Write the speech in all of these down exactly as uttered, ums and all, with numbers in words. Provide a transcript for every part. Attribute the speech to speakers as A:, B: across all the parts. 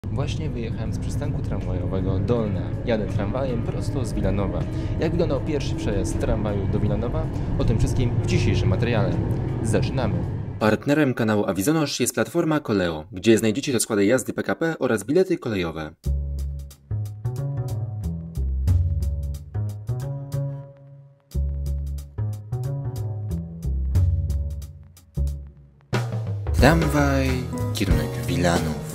A: Właśnie wyjechałem z przystanku tramwajowego Dolna. Jadę tramwajem prosto z Wilanowa. Jak wyglądał pierwszy przejazd tramwaju do Wilanowa? O tym wszystkim w dzisiejszym materiale. Zaczynamy! Partnerem kanału Avizonosz jest platforma Koleo, gdzie znajdziecie rozkłady jazdy P K P oraz bilety kolejowe. Tramwaj, kierunek Wilanów.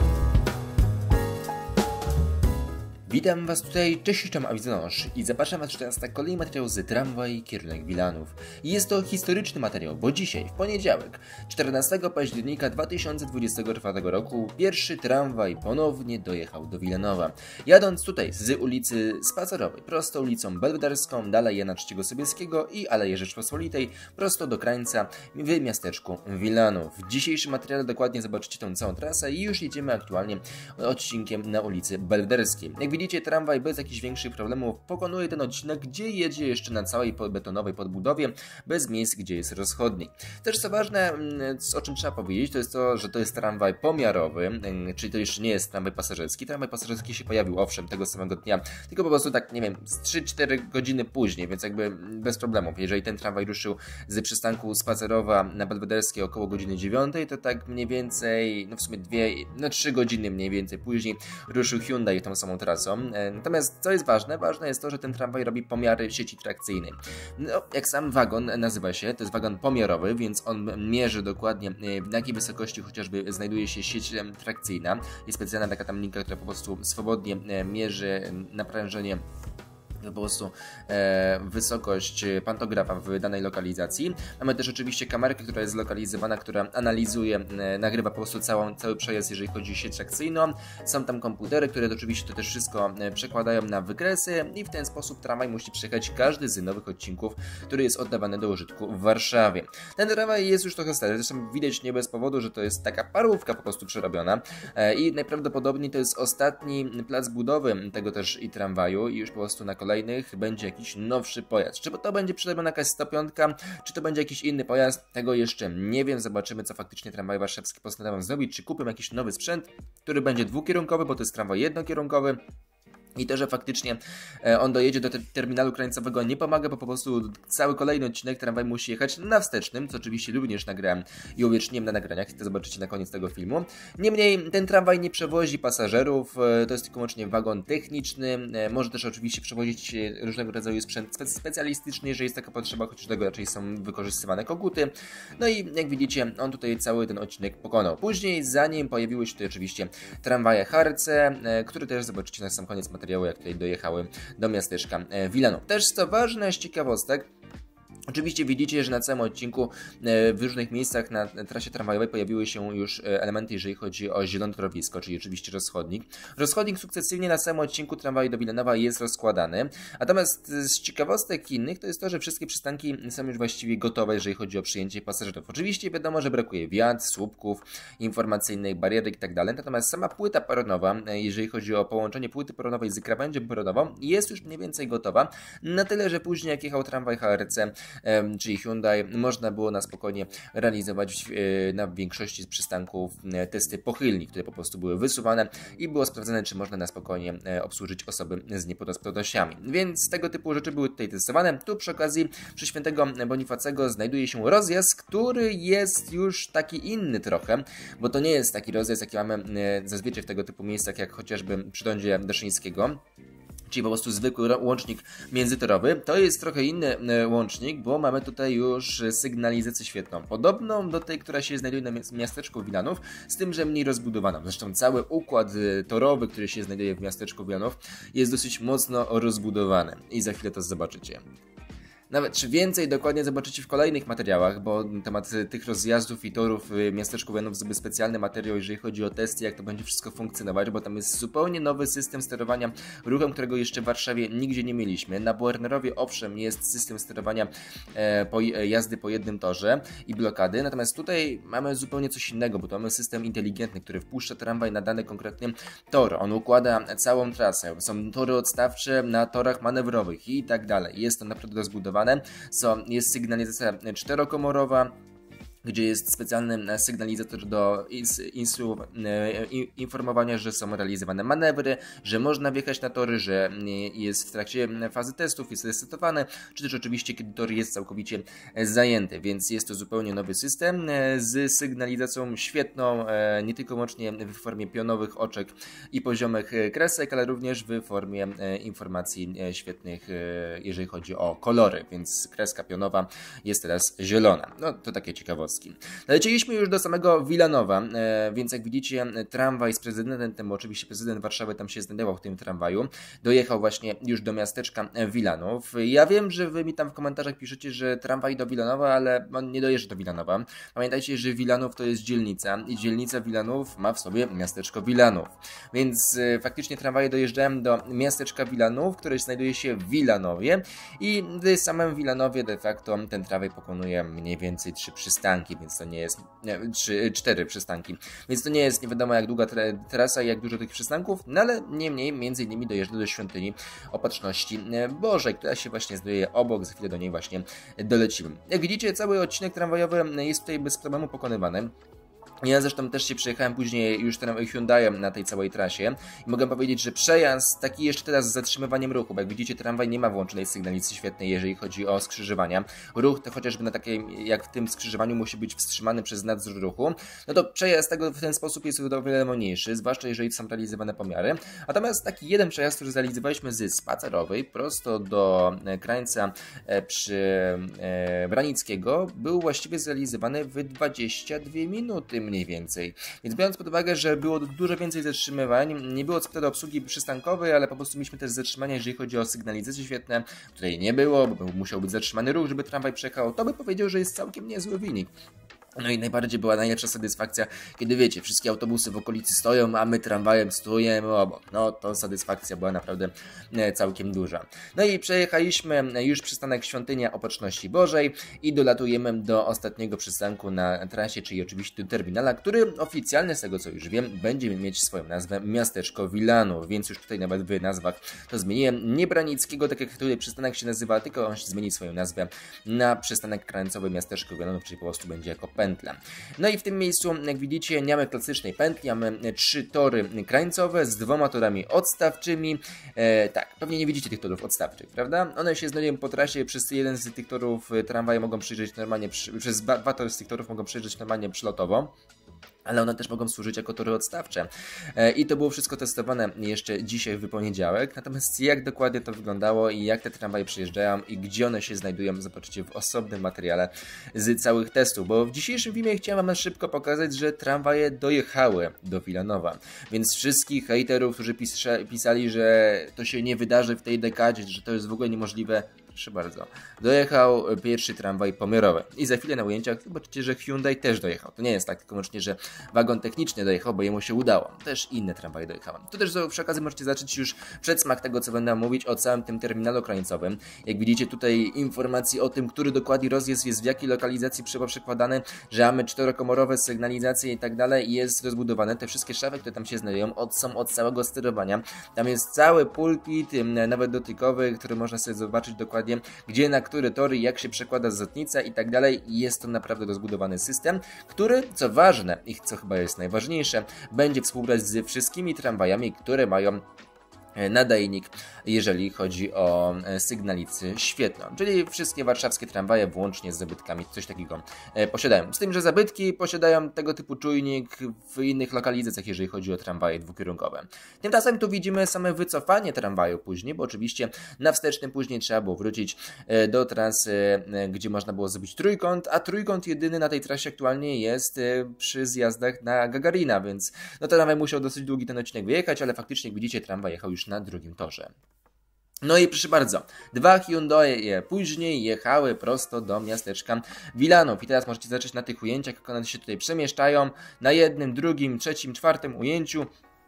A: Witam Was tutaj, cześć, jestem Avizonosz i zapraszam Was teraz na kolejny materiał z Tramwaj, kierunek Wilanów. I jest to historyczny materiał, bo dzisiaj, w poniedziałek, czternastego października dwa tysiące dwudziestego czwartego roku, pierwszy tramwaj ponownie dojechał do Wilanowa. Jadąc tutaj z ulicy Spacerowej, prosto ulicą Belwederską, dalej Jana trzeciego Sobieskiego i Aleje Rzeczpospolitej, prosto do krańca w miasteczku Wilanów. W dzisiejszym materiale dokładnie zobaczycie tę całą trasę i już jedziemy aktualnie odcinkiem na ulicy Belwederskiej. Jak widzicie, tramwaj bez jakichś większych problemów pokonuje ten odcinek, gdzie jedzie jeszcze na całej betonowej podbudowie, bez miejsc, gdzie jest rozchodnik. Też co ważne, o czym trzeba powiedzieć, to jest to, że to jest tramwaj pomiarowy, czyli to jeszcze nie jest tramwaj pasażerski. Tramwaj pasażerski się pojawił owszem tego samego dnia, tylko po prostu tak, nie wiem, z trzy cztery godziny później, więc jakby bez problemów. Jeżeli ten tramwaj ruszył z przystanku Spacerowa na Belwederskie około godziny dziewiątej, to tak mniej więcej, no w sumie dwie, no trzy godziny mniej więcej później ruszył Hyundai tą samą trasą. Natomiast co jest ważne? Ważne jest to, że ten tramwaj robi pomiary sieci trakcyjnej. No, jak sam wagon nazywa się, to jest wagon pomiarowy, więc on mierzy dokładnie, na jakiej wysokości chociażby znajduje się sieć trakcyjna. Jest specjalna taka tam linka, która po prostu swobodnie mierzy naprężenie, po prostu e, wysokość pantografa w danej lokalizacji. Mamy też oczywiście kamerkę, która jest zlokalizowana, która analizuje, e, nagrywa po prostu całą, cały przejazd, jeżeli chodzi o sieć trakcyjną. Są tam komputery, które oczywiście to też wszystko e, przekładają na wykresy i w ten sposób tramwaj musi przejechać każdy z nowych odcinków, który jest oddawany do użytku w Warszawie. Ten tramwaj jest już trochę stary, zresztą widać nie bez powodu, że to jest taka parówka po prostu przerobiona e, i najprawdopodobniej to jest ostatni plac budowy tego też i tramwaju i już po prostu na kolejnych będzie jakiś nowszy pojazd. Czy to będzie przerobiona jakaś sto pięć, czy to będzie jakiś inny pojazd, tego jeszcze nie wiem. Zobaczymy, co faktycznie tramwaj warszawski postanowią zrobić. Czy kupią jakiś nowy sprzęt, który będzie dwukierunkowy, bo to jest tramwaj jednokierunkowy. I to, że faktycznie on dojedzie do te terminalu krańcowego, nie pomaga, bo po prostu cały kolejny odcinek tramwaj musi jechać na wstecznym, co oczywiście również nagrałem i uwieczniłem na nagraniach, to zobaczycie na koniec tego filmu. Niemniej ten tramwaj nie przewozi pasażerów, to jest tylko wyłącznie wagon techniczny, może też oczywiście przewozić różnego rodzaju sprzęt spe specjalistyczny, jeżeli jest taka potrzeba, chociaż do tego raczej są wykorzystywane koguty. No i jak widzicie, on tutaj cały ten odcinek pokonał. Później za nim pojawiły się tutaj oczywiście tramwaje Harce, które też zobaczycie na sam koniec materiału, jak tutaj dojechały do miasteczka Wilanów. Też co ważne z ciekawostek, oczywiście widzicie, że na całym odcinku w różnych miejscach na trasie tramwajowej pojawiły się już elementy, jeżeli chodzi o zielone torowisko, czyli oczywiście rozchodnik. Rozchodnik sukcesywnie na całym odcinku tramwaju do Wilanowa jest rozkładany. Natomiast z ciekawostek innych to jest to, że wszystkie przystanki są już właściwie gotowe, jeżeli chodzi o przyjęcie pasażerów. Oczywiście wiadomo, że brakuje wiat, słupków informacyjnych, barierek itd. Natomiast sama płyta peronowa, jeżeli chodzi o połączenie płyty peronowej z krawędzią peronową, jest już mniej więcej gotowa. Na tyle, że później jak jechał tramwaj H R C, czyli Hyundai, można było na spokojnie realizować na większości z przystanków testy pochylni, które po prostu były wysuwane i było sprawdzane, czy można na spokojnie obsłużyć osoby z niepełnosprawnościami. Więc tego typu rzeczy były tutaj testowane. Tu przy okazji przy Świętego Bonifacego znajduje się rozjazd, który jest już taki inny trochę, bo to nie jest taki rozjazd, jaki mamy zazwyczaj w tego typu miejscach, jak chociażby przy rondzie Daszyńskiego, czyli po prostu zwykły łącznik międzytorowy. To jest trochę inny łącznik, bo mamy tutaj już sygnalizację świetną, podobną do tej, która się znajduje na miasteczku Wilanów, z tym, że mniej rozbudowaną. Zresztą cały układ torowy, który się znajduje w miasteczku Wilanów, jest dosyć mocno rozbudowany i za chwilę to zobaczycie. Nawet czy więcej dokładnie zobaczycie w kolejnych materiałach, bo na temat tych rozjazdów i torów w miasteczku Wilanów zrobię specjalny materiał, jeżeli chodzi o testy, jak to będzie wszystko funkcjonować, bo tam jest zupełnie nowy system sterowania ruchem, którego jeszcze w Warszawie nigdzie nie mieliśmy. Na Boernerowie owszem jest system sterowania e, po, jazdy po jednym torze i blokady, natomiast tutaj mamy zupełnie coś innego, bo to mamy system inteligentny, który wpuszcza tramwaj na dany konkretny tor. On układa całą trasę, są tory odstawcze na torach manewrowych i tak dalej. Jest to naprawdę rozbudowane, co jest sygnalizacja czterokomorowa, gdzie jest specjalny sygnalizator do insu, informowania, że są realizowane manewry, że można wjechać na tory, że jest w trakcie fazy testów, jest resetowane, czy też oczywiście kiedy tor jest całkowicie zajęty, więc jest to zupełnie nowy system z sygnalizacją świetną, nie tylko łącznie w formie pionowych oczek i poziomych kresek, ale również w formie informacji świetnych, jeżeli chodzi o kolory, więc kreska pionowa jest teraz zielona. No to takie ciekawostki. Leciliśmy już do samego Wilanowa, e, więc jak widzicie tramwaj z prezydentem, bo oczywiście prezydent Warszawy tam się znajdował w tym tramwaju, dojechał właśnie już do miasteczka Wilanów. Ja wiem, że wy mi tam w komentarzach piszecie, że tramwaj do Wilanowa, ale on nie dojeżdża do Wilanowa. Pamiętajcie, że Wilanów to jest dzielnica i dzielnica Wilanów ma w sobie miasteczko Wilanów. Więc e, faktycznie tramwaje dojeżdżają do miasteczka Wilanów, które znajduje się w Wilanowie i w samym Wilanowie de facto ten tramwaj pokonuje mniej więcej trzy przystanki, więc to nie jest, nie, trzy, cztery przystanki, więc to nie jest nie wiadomo jak długa trasa i jak dużo tych przystanków, no ale niemniej między innymi dojeżdża do świątyni Opatrzności Bożej, która się właśnie znajduje obok, za chwilę do niej właśnie dolecimy. Jak widzicie, cały odcinek tramwajowy jest tutaj bez problemu pokonywany. Ja zresztą też się przejechałem później już tym Hyundaiem na tej całej trasie i mogę powiedzieć, że przejazd taki jeszcze teraz z zatrzymywaniem ruchu, bo jak widzicie tramwaj nie ma włączonej sygnalizacji świetnej, jeżeli chodzi o skrzyżowania. Ruch to chociażby na takiej, jak w tym skrzyżowaniu musi być wstrzymany przez nadzór ruchu, no to przejazd tego w ten sposób jest o wiele mniejszy, zwłaszcza jeżeli są realizowane pomiary. Natomiast taki jeden przejazd, który zrealizowaliśmy z spacerowej prosto do krańca przy Branickiego, był właściwie zrealizowany w dwadzieścia dwie minuty mniej więcej. Więc biorąc pod uwagę, że było dużo więcej zatrzymywań, nie było co wtedy obsługi przystankowej, ale po prostu mieliśmy też zatrzymania, jeżeli chodzi o sygnalizację świetne, której nie było, bo musiał być zatrzymany ruch, żeby tramwaj przejechał, to by powiedział, że jest całkiem niezły wynik. No i najbardziej była najlepsza satysfakcja, kiedy wiecie, wszystkie autobusy w okolicy stoją, a my tramwajem stojemy obok. No to satysfakcja była naprawdę całkiem duża. No i przejechaliśmy już przystanek Świątynia Opatrzności Bożej i dolatujemy do ostatniego przystanku na trasie, czyli oczywiście do terminala, który oficjalnie, z tego co już wiem, będzie mieć swoją nazwę Miasteczko Wilanów, więc już tutaj nawet w nazwach to zmieniłem. Nie Branickiego, tak jak tutaj przystanek się nazywa, tylko on się zmieni swoją nazwę na przystanek krańcowy Miasteczko Wilanów, czyli po prostu będzie jako pętla. No i w tym miejscu, jak widzicie, nie mamy klasycznej pętli, mamy trzy tory krańcowe z dwoma torami odstawczymi. E, tak, pewnie nie widzicie tych torów odstawczych, prawda? One się znajdują po trasie, przez jeden z tych torów tramwaje mogą przyjrzeć normalnie, przez dwa, dwa tory z tych torów mogą przyjrzeć normalnie przylotowo. Ale one też mogą służyć jako tory odstawcze. I to było wszystko testowane jeszcze dzisiaj w poniedziałek. Natomiast jak dokładnie to wyglądało i jak te tramwaje przyjeżdżają i gdzie one się znajdują, zobaczycie w osobnym materiale z całych testów. Bo w dzisiejszym filmie chciałem wam szybko pokazać, że tramwaje dojechały do Wilanowa. Więc wszystkich hejterów, którzy pisali, że to się nie wydarzy w tej dekadzie, że to jest w ogóle niemożliwe, proszę bardzo. Dojechał pierwszy tramwaj pomiarowy. I za chwilę na ujęciach zobaczycie, że Hyundai też dojechał. To nie jest tak tylko wyłącznie, że wagon techniczny dojechał, bo jemu się udało. Też inne tramwaje dojechały. To też przy okazji możecie zacząć już przedsmak tego, co będę mówić o całym tym terminalu krańcowym. Jak widzicie tutaj informacje o tym, który dokładnie rozjazd jest w jakiej lokalizacji przekładany, że mamy czterokomorowe sygnalizacje i tak dalej i jest rozbudowane. Te wszystkie szafy, które tam się znajdują, od, są od całego sterowania. Tam jest cały pulpit, nawet dotykowy, który można sobie zobaczyć dokładnie, gdzie, na które tory, jak się przekłada zwrotnica i tak dalej. Jest to naprawdę rozbudowany system, który, co ważne i co chyba jest najważniejsze, będzie współgrać z wszystkimi tramwajami, które mają nadajnik, jeżeli chodzi o sygnalizację świetną. Czyli wszystkie warszawskie tramwaje włącznie z zabytkami coś takiego posiadają. Z tym, że zabytki posiadają tego typu czujnik w innych lokalizacjach, jeżeli chodzi o tramwaje dwukierunkowe. Tymczasem tu widzimy same wycofanie tramwaju później, bo oczywiście na wstecznym później trzeba było wrócić do trasy, gdzie można było zrobić trójkąt, a trójkąt jedyny na tej trasie aktualnie jest przy zjazdach na Gagarina, więc no tramwaj musiał dosyć długi ten odcinek wyjechać, ale faktycznie jak widzicie, tramwaj jechał już na drugim torze. No i proszę bardzo, dwa Hyundai później jechały prosto do miasteczka Wilanów. I teraz możecie zacząć na tych ujęciach, jak one się tutaj przemieszczają na jednym, drugim, trzecim, czwartym ujęciu.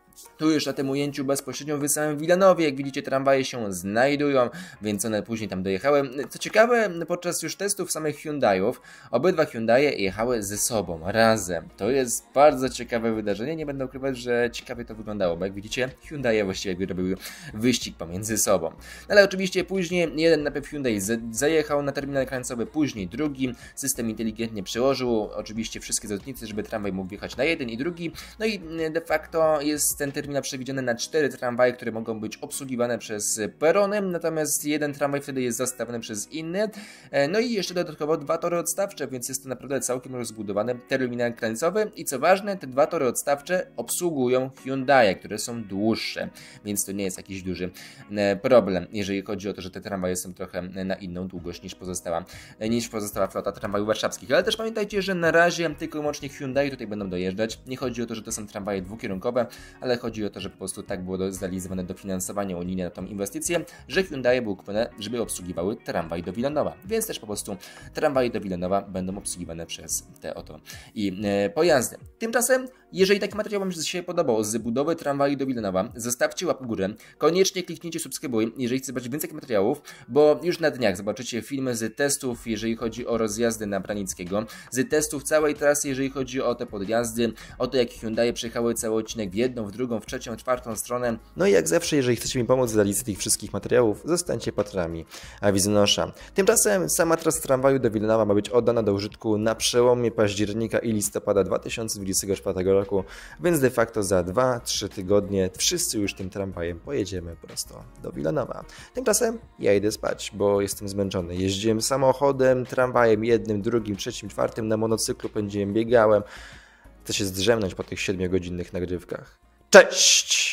A: Tu już na tym ujęciu bezpośrednio w samym Wilanowie, jak widzicie, tramwaje się znajdują, więc one później tam dojechały. Co ciekawe, podczas już testów samych Hyundai'ów, obydwa Hyundai'e jechały ze sobą, razem. To jest bardzo ciekawe wydarzenie, nie będę ukrywać, że ciekawie to wyglądało, bo jak widzicie, Hyundai'e właściwie robiły wyścig pomiędzy sobą. Ale oczywiście później jeden najpierw Hyundai zajechał na terminal krańcowy, później drugi, system inteligentnie przełożył oczywiście wszystkie załącznice, żeby tramwaj mógł wjechać na jeden i drugi, no i de facto jest ten terminal przewidziany na cztery tramwaje, które mogą być obsługiwane przez perony, natomiast jeden tramwaj wtedy jest zastawany przez inny. No i jeszcze dodatkowo dwa tory odstawcze, więc jest to naprawdę całkiem rozbudowany terminal krańcowy i co ważne, te dwa tory odstawcze obsługują Hyundai, które są dłuższe, więc to nie jest jakiś duży problem, jeżeli chodzi o to, że te tramwaje są trochę na inną długość niż pozostała, niż pozostała flota tramwajów warszawskich. Ale też pamiętajcie, że na razie tylko i wyłącznie Hyundai tutaj będą dojeżdżać. Nie chodzi o to, że to są tramwaje dwukierunkowe, ale chodzi o to, że po prostu tak było zrealizowane dofinansowanie unijne na tą inwestycję, że Hyundai były kupione, żeby obsługiwały tramwaj do Wilanowa. Więc też po prostu tramwaje do Wilanowa będą obsługiwane przez te oto i e, pojazdy. Tymczasem, jeżeli taki materiał Wam się podobał z budowy tramwaju do Wilanowa, zostawcie łapkę w górę, koniecznie kliknijcie subskrybuj, jeżeli chcecie zobaczyć więcej materiałów, bo już na dniach zobaczycie filmy z testów, jeżeli chodzi o rozjazdy na Branickiego, z testów całej trasy, jeżeli chodzi o te podjazdy, o to, jak Hyundai przejechały cały odcinek w jedną, w drugą, w trzecią, w czwartą stronę.
B: No i jak zawsze, jeżeli chcecie mi pomóc w realizacji tych wszystkich materiałów, zostańcie patronami Awizonosza. Tymczasem sama trasa tramwaju do Wilanowa ma być oddana do użytku na przełomie października i listopada dwa tysiące dwudziestego czwartego roku, więc de facto za dwa trzy tygodnie wszyscy już tym tramwajem pojedziemy prosto do Wilanowa. Tymczasem ja idę spać, bo jestem zmęczony. Jeździłem samochodem, tramwajem jednym, drugim, trzecim, czwartym, na monocyklu pędziłem, biegałem. Chcę się zdrzemnąć po tych siedmiogodzinnych nagrywkach. Cześć!